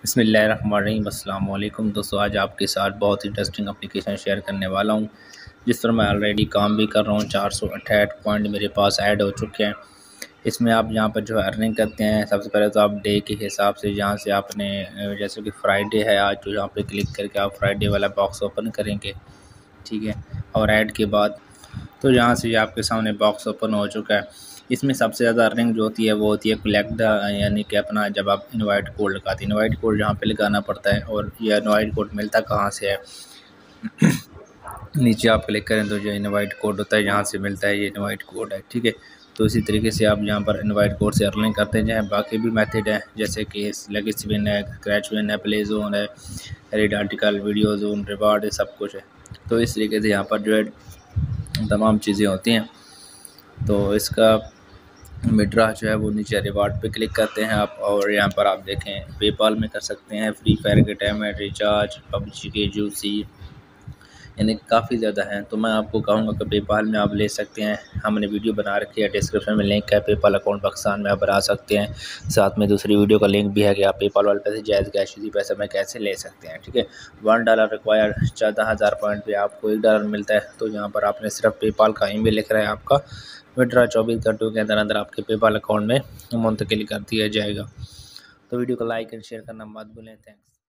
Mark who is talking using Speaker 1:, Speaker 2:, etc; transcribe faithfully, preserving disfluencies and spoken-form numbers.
Speaker 1: बिस्मिल्लाहिर्रहमानिर्रहीम। अस्सलाम वालेकुम दोस्तों, आज आपके साथ बहुत इंटरेस्टिंग एप्लीकेशन शेयर करने वाला हूँ जिस पर मैं ऑलरेडी काम भी कर रहा हूँ। चार सौ अट्ठाईस पॉइंट मेरे पास ऐड हो चुके हैं। इसमें आप यहाँ पर जो है अर्निंग करते हैं। सबसे पहले तो आप डे के हिसाब से यहाँ से आपने जैसे कि फ्राइडे है आज, तो यहाँ पे क्लिक करके आप फ्राइडे वाला बॉक्स ओपन करेंगे, ठीक है। और ऐड के बाद तो यहाँ से आपके सामने बॉक्स ओपन हो चुका है। इसमें सबसे ज़्यादा अर्निंग जो होती है वो होती है कलेक्ट द, यानी कि अपना जब आप इनवाइट कोड लगाते हैं, इनवाइट कोड यहाँ पे लगाना पड़ता है। और यह इनवाइट कोड मिलता कहाँ से है नीचे आप क्लिक करें तो जो इनवाइट कोड होता है यहाँ से मिलता है, ये इनवाइट कोड है, ठीक है। तो इसी तरीके से आप यहाँ पर इनवाइट कोड से अर्निंग करते जाएँ। बाकी भी मेथड है जैसे कि लेगेसी विन है, क्रैच विन है, प्ले जोन है, read article, video zone, reward है, सब कुछ है। तो इस तरीके से यहाँ पर जो है तमाम चीज़ें होती हैं। तो इसका विड्रॉ जो है वो नीचे रिवार्ड पे क्लिक करते हैं आप, और यहाँ पर आप देखें पेपाल में कर सकते हैं, फ्री फायर के टाइम है, रिचार्ज, पबजी के जूसी, यानी काफ़ी ज़्यादा हैं। तो मैं आपको कहूँगा कि पेपाल में आप ले सकते हैं। हमने वीडियो बना रखी है, डिस्क्रिप्शन में लिंक है, पेपाल अकाउंट पाकिस्तान में आप बना सकते हैं। साथ में दूसरी वीडियो का लिंक भी है कि आप पेपाल वाले पैसे जायज़ कैश इसी पैसे में कैसे ले सकते हैं, ठीक है। वन डॉलर रिक्वायर, चौदह हज़ार पॉइंट पे आपको एक डॉलर मिलता है। तो यहाँ पर आपने सिर्फ पेपाल का ईमेल लिख रहा है, आपका विड्रॉ चौबीस घंटों के अंदर अंदर आपके पेपाल अकाउंट में मुंतकिल कर दिया जाएगा। तो वीडियो को लाइक एंड शेयर करना मत भूलें। थैंक्स।